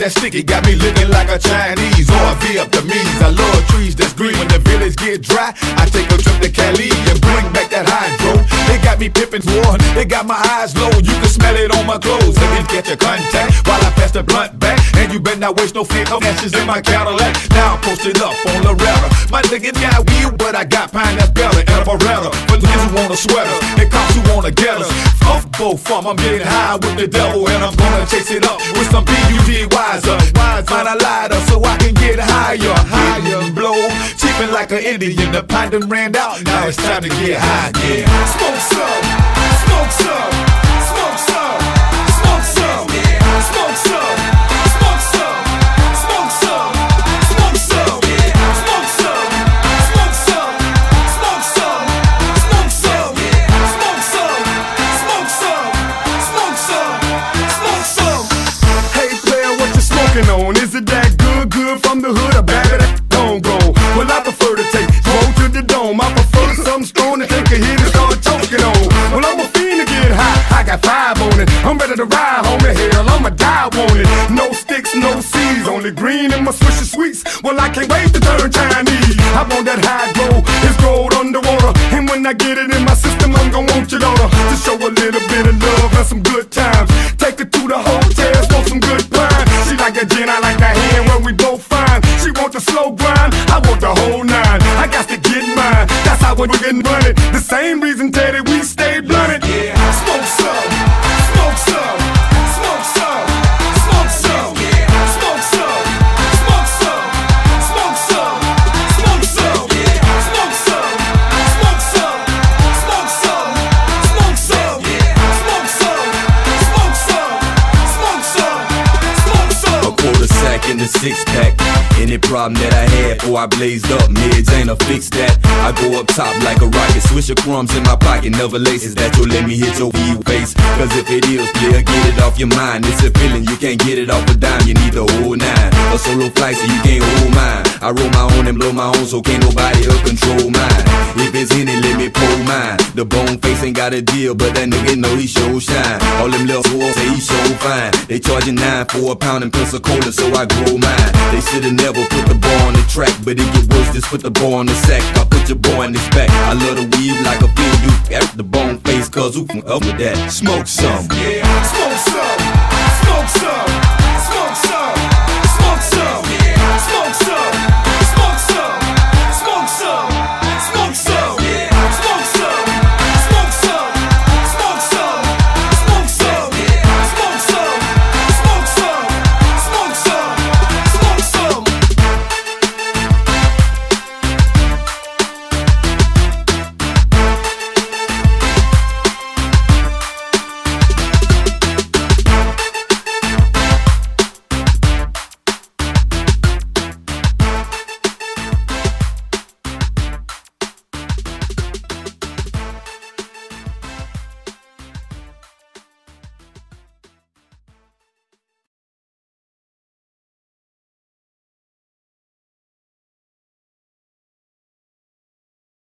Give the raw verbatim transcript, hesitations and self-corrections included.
that sticky got me looking like a Chinese or a Vietnamese. I love trees that's green when the village get dry. I take a trip to Cali and bring back that hydro. They got me pippin' war, they got my eyes low. You can smell it on my clothes. Let me get your contact while I pass the blunt back. And you better not waste no fake no ashes in my Cadillac. Now I'm posted up on Loretta. My nigga got weed, but I got pine that's better and a Beretta. For niggas who want a sweater and cops who wanna get us. Off both from I'm getting high with the devil and I'm gonna chase it up with some B U D wiser. Find a lighter so I can get higher, higher and blow. Cheapin' like an Indian, the pint done ran out. Now it's time to get high, yeah. Smoke some, smoke some, smoke some, smoke some, smoke some, smoke some, smoke some, smoke some, smoke some, smoke some, smoke some, smoke some, smoke some, smoke some, smoke some, smoke some. Hey player, what you smoking on? Is it that good, good from the hood or bad at that homegrown? Well, I prefer to take roll to the dome. I prefer something strong to take a hit and start choking on. Well, I'm a fiend to get high, I got five on it. I'm ready to ride, homie, hell, I'ma die on it. No sticks, no seeds, only green in my Swisher Sweets. Well, I can't wait to turn Chinese. I want that hydro, it's gold underwater. And when I get it in my system, I'm gon' want your daughter to show a little bit of love and some good times. Take her to the hotel, smoke some good wine. She like that gin, I like that hand where we both fine. She want the slow grind, I want the whole nine. I got to get mine, that's how we're getting running. The same reason, Teddy, we stay blunted. Yeah, smoke some, smoke some, smoke some, smoke some, smoke some, smoke some, smoke some, smoke some, smoke some, smoke some, smoke some, smoke some, smoke some, smoke some, smoke some, smoke some. A quarter sack in the six pack. Any problem that I had before I blazed up, mids ain't a fix that. I go up top like a rocket, swish of crumbs in my pocket, never laces that you'll let me hit your V face. Cause if it is, player, get it off your mind. It's a feeling, you can't get it off a dime, you need the whole nine. A solo flight so you can't hold mine. I roll my own and blow my own so can't nobody up control mine. If it's any, let me pull mine. The bone face ain't got a deal, but that nigga know he show shine. All them little fools say he show fine. They charging nine for a pound and Pensacola, so I grow mine. They should've never put the ball on the track, but it get worse, just put the ball on the sack. I put your boy in his back. I love the weed like a fiend do. After the bone face, cause who can up with that? Smoke some, yeah, smoke some.